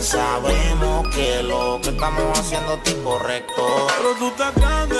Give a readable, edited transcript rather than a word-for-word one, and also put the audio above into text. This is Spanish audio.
sabemos que lo que estamos haciendo es incorrecto. Pero tú estás claro